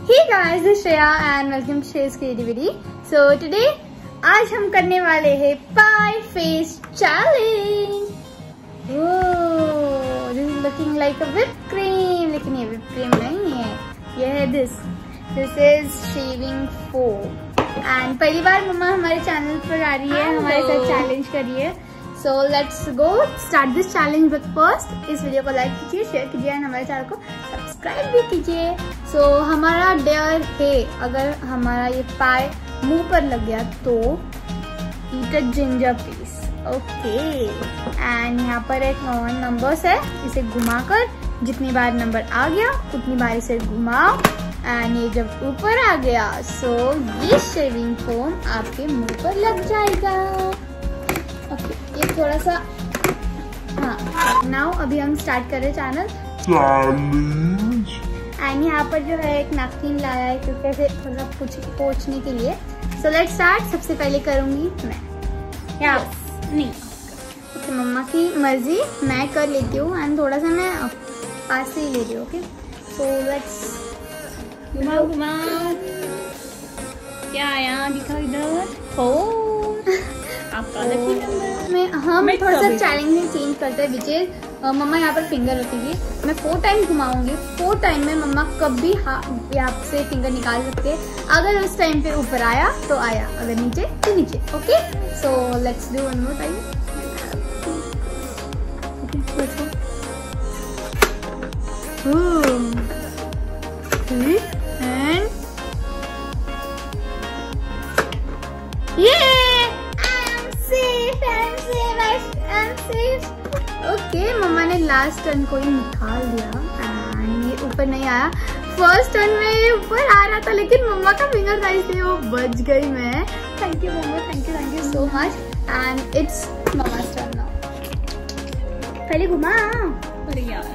Hey guys, this is Shreya and welcome to Shreya's Creativity. So today, आज हम करने वाले हैं pie face challenge. Oh, this is looking like a whipped cream. लेकिन ये whipped cream नहीं है. ये है this. This is shaving foam. And पहली बार मम्मा हमारे चैनल पर आ रही है, हमारे साथ चैलेंज कर रही है. So let's go start this challenge. But first, इस वीडियो को लाइक कीजिए, शेयर कीजिए और हमारे चैनल को सब्सक्राइब भी कीजिए. So हमारा डेयर है, अगर हमारा ये पाई मुंह पर लग गया तो eat a ginger piece. Okay. And यहाँ पर एक नंबर्स है, इसे घुमाकर जितनी बार नंबर आ गया उतनी बार इसे घुमाओ. एंड ये जब ऊपर आ गया सो ये शेविंग फोम आपके मुंह पर लग जाएगा. ओके, ये थोड़ा सा हाँ. नाउ अभी हम स्टार्ट कर रहे चैनल चैलेंज. एंड यहाँ पर जो है एक नैपकिन लाया है क्योंकि ऐसे थोड़ा कुछ पोंछने के लिए. So let's start. सबसे पहले करूंगी मैं. या नहीं, तो मम्मा की मर्जी, मैं कर लेती हूँ. एंड थोड़ा सा मैं पास से ही ले रही हूँ. ओके, सो लेट्स घुमाओ घुमाओ. क्या आया दिखाओ इधर. आपका में हम थोड़ा सा चैलेंज चेंज करते हैं. विच इज मम्मा यहाँ पर फिंगर रखेगी, मैं 4 टाइम घुमाऊंगी. 4 टाइम में मम्मा कभी यहाँ से फिंगर निकाल सकते हैं. अगर उस टाइम पे ऊपर आया तो आया, अगर नीचे तो नीचे. Okay, so let's do one more time. And okay, मम्मा ने लास्ट टर्न को ही निकाल दिया एंड ये ऊपर नहीं आया. फर्स्ट टर्न में ये ऊपर आ रहा था लेकिन मम्मा का फिंगर था इसलिए वो बच गई. मैं थैंक यू मम्मा, thank you so much. And it's मम्मा's टर्न नाउ. पहले घुमा. अरे यार.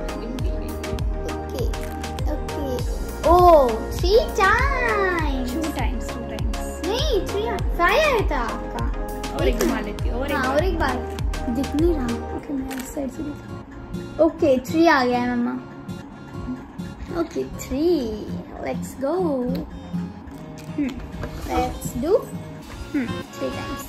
Okay okay. Oh, 3 times. 2 times नहीं, 5 आया था आपका. और एक घुमा लेती हूँ. और एक बार. दिख नहीं रहा. ओके, मैं इस साइड से दिखा. ओके, 3 आ गया है मम्मा. Okay, 3. Let's go. Let's do 3 times.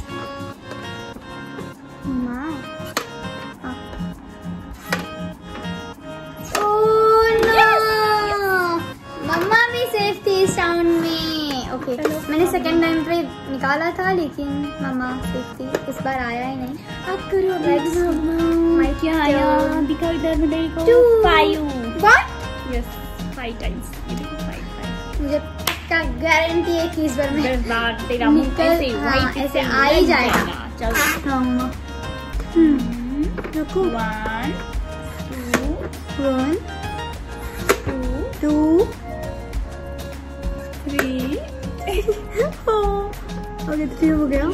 Oh no, मम्मा भी सेफ थी इस राउंड में. ओके, मैंने सेकंड टाइम पे निकाला था लेकिन मम्मा सेफ थी. इस बार आया ही नहीं. अब करो. मैं क्या आया दिखाओ इधर. मेरे को 5. व्हाट? Yes, 5 times. ये देखो 5. मुझे पक्का गारंटी है कि इस बार मैं तेरा मुंह ऐसे आ ही जाएगा. चलो रुको. 1 2 3 ओके, 3 हो गया.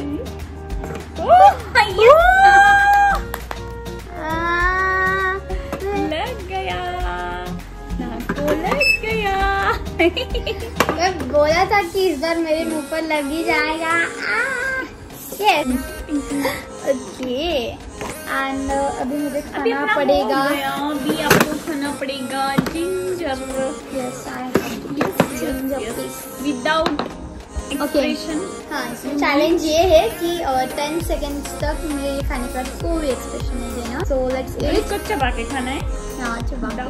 लग गया ना, तो लग गया. मैं बोला था कि इस बार मेरे मुंह पर लग ही जाएगा. ओके, एंड अभी मुझे खाना पड़ेगा. अभी आपको खाना पड़ेगा ginger. Yes, I ginger without expression. हाँ, इसमें चैलेंज ये है कि 10 सेकेंड्स तक मुझे ये खाने के बाद कोई एक्सप्रेशन नहीं देना. So let's eat. इसको चबा के खाना है. हाँ, चबा के.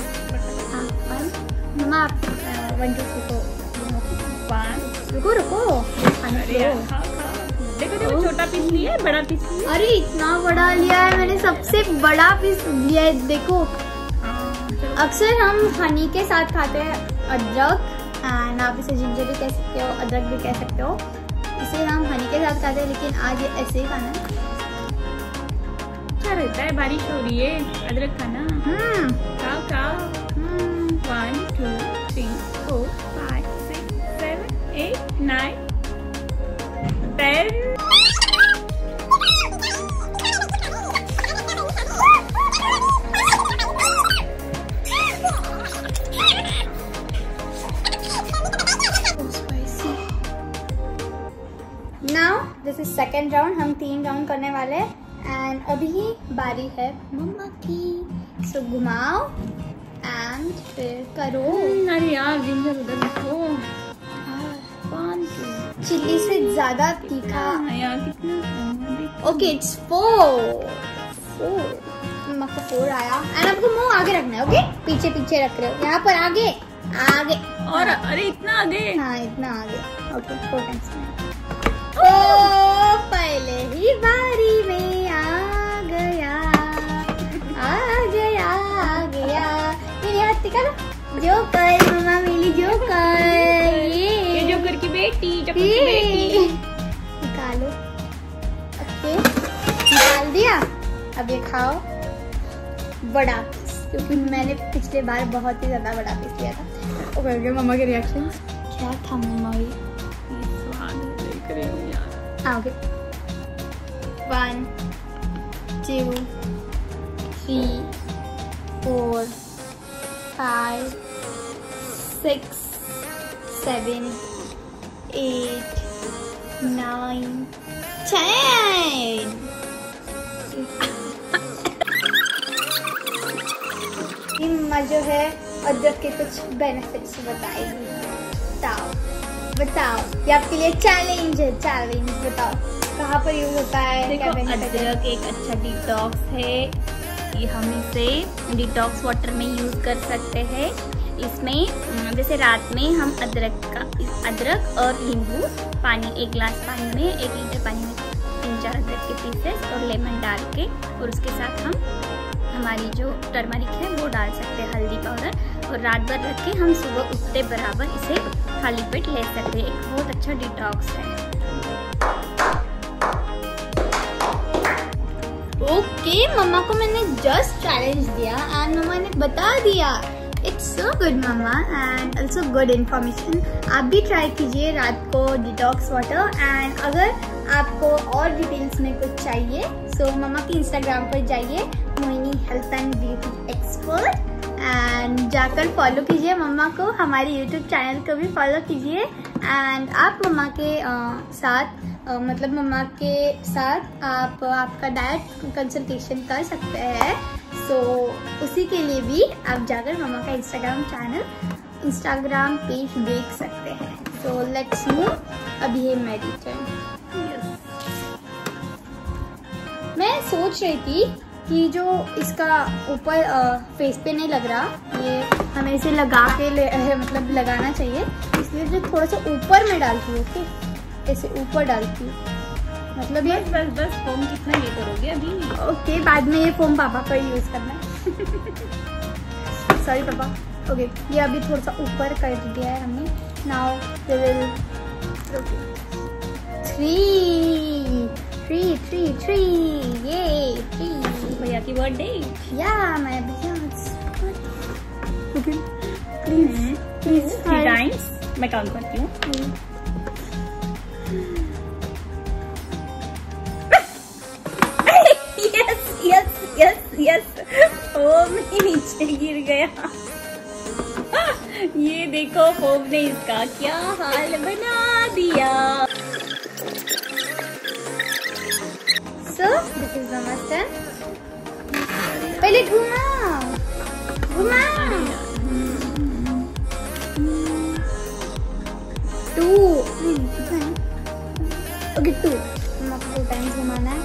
मम्मा आप 1 2 रुको. 1 रुको खाने दो. देखो देखो, छोटा पीस लिया है, बड़ा पीस लिया. अरे इतना बड़ा लिया है मैंने, सबसे बड़ा पीस लिया है. देखो, अक्सर हम हनी के साथ खाते हैं अदरक. एंड आप इसे जिंजर भी कह सकते हो, अदरक भी कह सकते हो. इसे हम हनी के साथ खाते हैं लेकिन आज ये ऐसे ही खाना है. अच्छा रहता है, बारिश हो रही है, अदरक खाना. खाओ. 1 2 3 4 5 6 7 8 9 10. Now this is second round. हम 3 राउंड करने वाले हैं. एंड अभी बारी है मम्मा की. सो घुमाओ एंड फिर करो. अरे यार जिंजर उधर चिल्ली से ज्यादा तीखा। यार कितना। ओके इट्स 4 मम्मा को 4 आया। एंड आपको मुंह आगे रखना है। ओके पीछे पीछे रख रहे हो, यहाँ पर आगे आगे। और अरे इतना आगे। हाँ इतना आगे। Okay 4 times. ओ पहले ही बारी में आ गया आ गया आ गया। मेरे हाथ निकालो। जोकर मम्मा मिली जोकर। ये जोकर की बेटी, जोकर की बेटी। निकालो। ओके निकाल दिया। अब ये खाओ बड़ा पीस, क्योंकि मैंने पिछले बार बहुत ही ज्यादा बड़ा पीस लिया था। ओके मम्मा के रिएक्शंस क्या था मम्मा? ये स्वाद देख रही हूँ यार। ओके 1 2 3 4 5 6 7 8 9 10। मम्मा जो है अदरक के कुछ बेनिफिट्स बताएगी। बताओ ये आपके लिए चैलेंज है। चैलेंज बताओ कहाँ पर यूज होता है? देखो अदरक एक अच्छा डिटॉक्स है। ये हम इसे डिटॉक्स वाटर में यूज कर सकते हैं। इसमें जैसे रात में हम अदरक और नींबू पानी, 1 गिलास पानी में 1 लीटर पानी में 3-4 अदरक के पीसेस और लेमन डाल के, और उसके साथ हम हमारी जो टर्मरिक है वो डाल सकते हैं, हल्दी पाउडर, और रात भर रख के हम सुबह उठते बराबर इसे खाली पेट ले सकते हैं। एक बहुत अच्छा डिटॉक्स है। ओके मम्मा को मैंने जस्ट चैलेंज दिया एंड मम्मा ने बता दिया। इट्स सो गुड मम्मा एंड ऑल्सो गुड इन्फॉर्मेशन। आप भी ट्राई कीजिए रात को डिटॉक्स वाटर। एंड अगर आपको और डिटेल्स में कुछ चाहिए सो मम्मा के इंस्टाग्राम पर जाइए, Mohini health and beauty expert, and जाकर फॉलो कीजिए मम्मा को। हमारे यूट्यूब चैनल को भी फॉलो कीजिए। एंड आप मम्मा के साथ मम्मा के साथ आप आपका डाइट कंसल्टेशन कर सकते हैं। सो उसी के लिए भी आप जाकर मम्मा का इंस्टाग्राम पेज देख सकते हैं। So let's move. अभी है मेरी टर्न। मैं सोच रही थी कि जो इसका ऊपर फेस पे नहीं लग रहा, ये हमें इसे लगा के लगाना चाहिए, इसलिए जो थोड़ा सा ऊपर में डालती हूँ। ओके ऐसे ऊपर डालती हूँ, मतलब ये बस फोम कितना ये करोगे अभी? ओके बाद में ये फोम पापा का यूज करना है। सॉरी पापा। ओके ये अभी थोड़ा सा ऊपर कर दिया है हमने। नाउ वी विल 3 ये 3 भैया की बर्थडे। या मैं भैया। ओके प्लीज 3 टाइम्स मैं काउंट करती हूँ। यस फोम ही नीचे गिर गया। ये देखो फोम ने इसका क्या हाल बना दिया। So this is Mama's turn. पहले घुमाओ। टू। ओके 2 2 टाइम्स घुमाना है।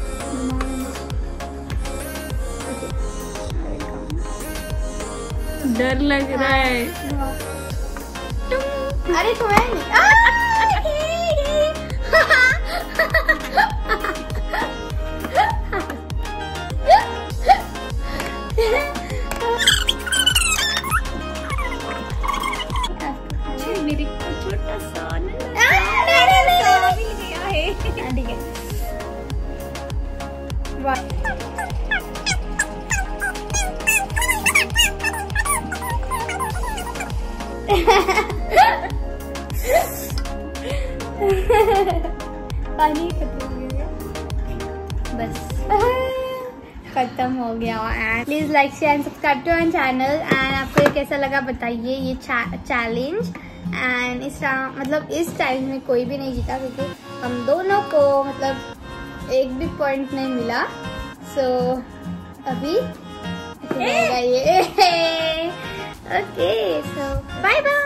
डर लग रहा है। अरे तुम्हें मेरे को छोटा सा मिल गया है। ठीक है पानी खत्म हो गया। बस खत्म हो गया। And please like share and subscribe to our channel. And आपको ये कैसा लगा बताइए ये चैलेंज। एंड इस चैलेंज में कोई भी नहीं जीता क्योंकि हम दोनों को एक भी पॉइंट नहीं मिला। सो अभी ये ओके सो बाय बाय।